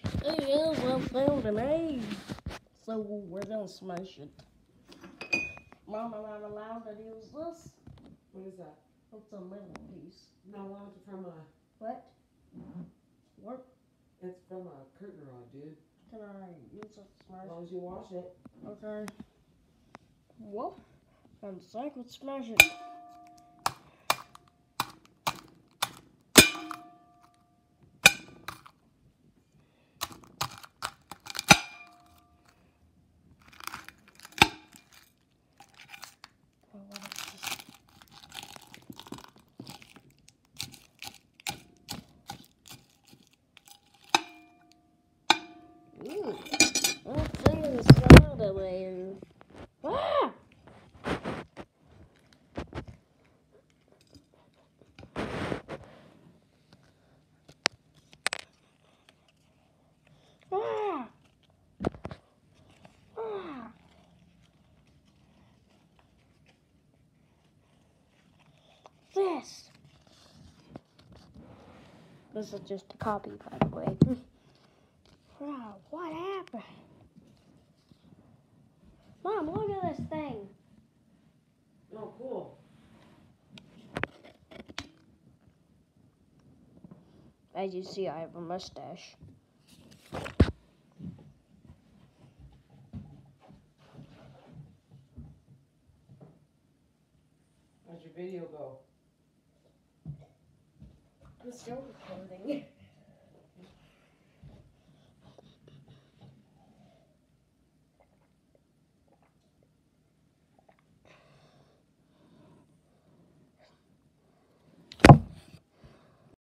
It is what found an egg. So we're gonna smash it. Mom, am I allowed to use this? What is that? It's a little piece. No, it's from a. What? What? It's from a curtain rod, dude. Can I use it to smash As long as you wash it. Okay. What? 1 sec, let's smash it. Oh, what is this? Ooh, I'm seeing the soda there. Ah! Ah! Ah! This is just a copy, by the way. Wow, what happened? Mom, look at this thing. Oh, cool. As you see, I have a mustache. How'd your video go? I'm still recording.